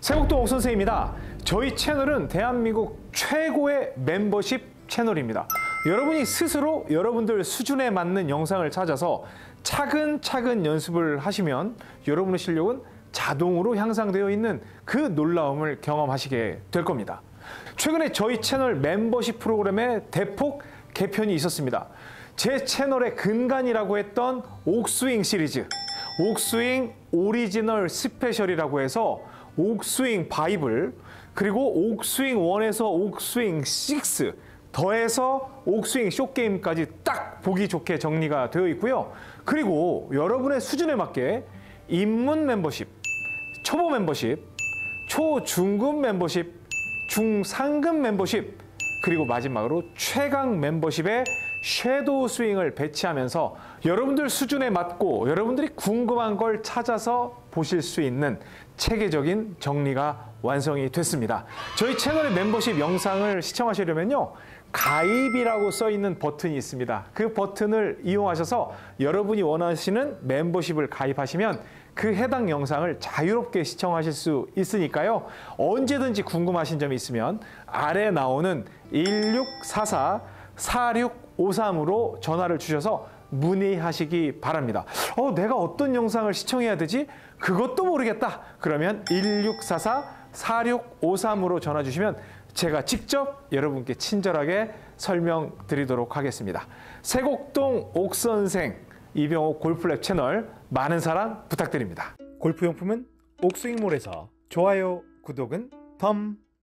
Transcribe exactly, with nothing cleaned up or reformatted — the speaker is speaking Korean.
세곡동 옥선생입니다. 저희 채널은 대한민국 최고의 멤버십 채널입니다. 여러분이 스스로 여러분들 수준에 맞는 영상을 찾아서 차근차근 연습을 하시면 여러분의 실력은 자동으로 향상되어 있는 그 놀라움을 경험하시게 될 겁니다. 최근에 저희 채널 멤버십 프로그램에 대폭 개편이 있었습니다. 제 채널의 근간이라고 했던 옥스윙 시리즈, 옥스윙 오리지널 스페셜이라고 해서 옥스윙 바이블, 그리고 옥스윙 일에서 옥스윙 육, 더해서 옥스윙 숏게임까지 딱 보기 좋게 정리가 되어 있고요. 그리고 여러분의 수준에 맞게 입문 멤버십, 초보 멤버십, 초중급 멤버십, 중상급 멤버십, 그리고 마지막으로 최강 멤버십에 섀도우 스윙을 배치하면서 여러분들 수준에 맞고 여러분들이 궁금한 걸 찾아서 보실 수 있는 체계적인 정리가 완성이 됐습니다. 저희 채널의 멤버십 영상을 시청하시려면요, 가입이라고 써 있는 버튼이 있습니다. 그 버튼을 이용하셔서 여러분이 원하시는 멤버십을 가입하시면 그 해당 영상을 자유롭게 시청하실 수 있으니까요. 언제든지 궁금하신 점이 있으면 아래 나오는 일육사사 사육오삼으로 전화를 주셔서 문의하시기 바랍니다. 어, 내가 어떤 영상을 시청해야 되지? 그것도 모르겠다. 그러면 일육사사 사육오삼으로 전화 주시면 제가 직접 여러분께 친절하게 설명드리도록 하겠습니다. 세곡동 옥선생 이병옥 골프랩 채널 많은 사랑 부탁드립니다. 골프용품은 옥스윙몰에서 좋아요, 구독은 덤.